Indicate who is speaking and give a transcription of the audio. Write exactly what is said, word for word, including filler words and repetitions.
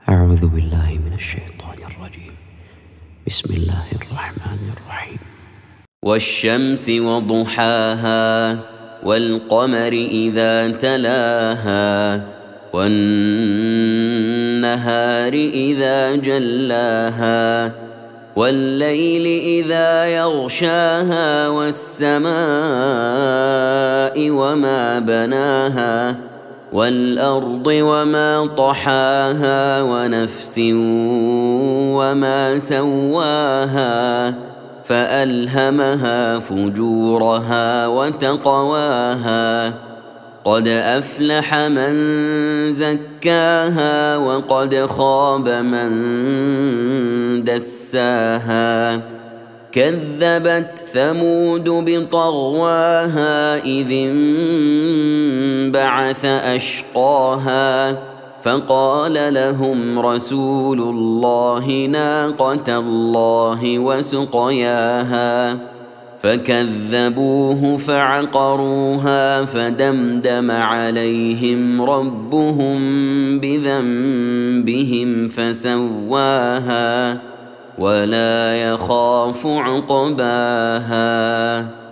Speaker 1: أعوذ بالله من الشيطان الرجيم. بسم الله الرحمن الرحيم.
Speaker 2: والشمس وضحاها والقمر إذا تلاها والنهار إذا جلاها والليل إذا يغشاها والسماء وما بناها والأرض وما طحاها ونفس وما سواها فألهمها فجورها وتقواها قد أفلح من زكاها وقد خاب من دساها كذبت ثمود بطغواها إذ انبعث أشقاها فقال لهم رسول الله ناقة الله وسقياها فكذبوه فعقروها فدمدم عليهم ربهم بذنبهم فسواها ولا يخاف عقباها.